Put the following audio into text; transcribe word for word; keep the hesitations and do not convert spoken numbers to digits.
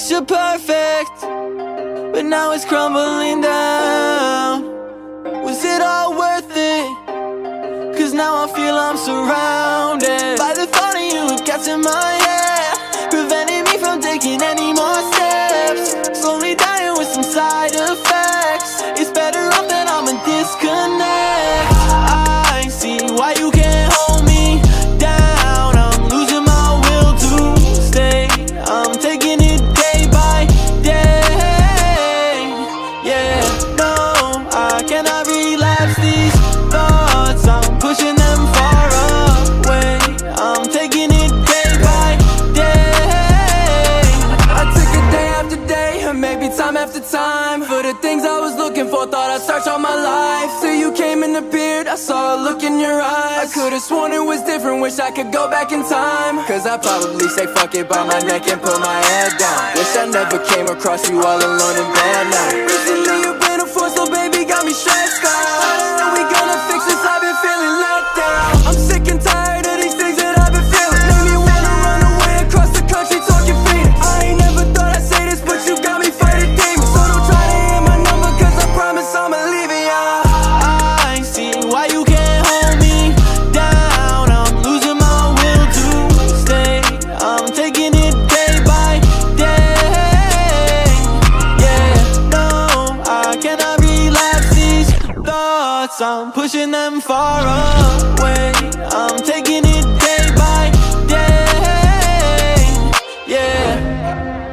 picture perfect, but now it's crumbling down. Was it all worth it? Cause now I feel I'm surrounded by the thought of you gets in my head, preventing me from taking any more steps. Slowly dying with some side effects. It's better off that I'm a disconnect. I see why you can't hold me down. I'm losing my will to stay. I'm taking it day by day. Yeah, no, I cannot relapse these thoughts. I'm pushing them far away. I'm taking it day by day. I took it day after day, and maybe time after time, for the things I was looking for. Thought I'd search all my life, till you came and appeared. I saw a look in your eyes. I could've sworn it was different, wish I could go back in time. Cause I probably say fuck it by my neck and put my head down. Wish I never came across you all alone in bed now. Recently you've been a force, so baby got me stressed out. How are we gonna fix this? I've been feeling let down. I'm sick and tired of these things that I've been feeling. Made me wanna run away across the country talking freedom. I ain't never thought I'd say this, but you got me fighting demons. So don't try to hit my number, cause I promise I'ma leave it, yeah. I see why you can't hold me down. I'm losing my will to stay. I'm taking it day by day. Yeah, no, I cannot relapse these thoughts. I'm pushing them far away. I'm taking it day by day. Yeah.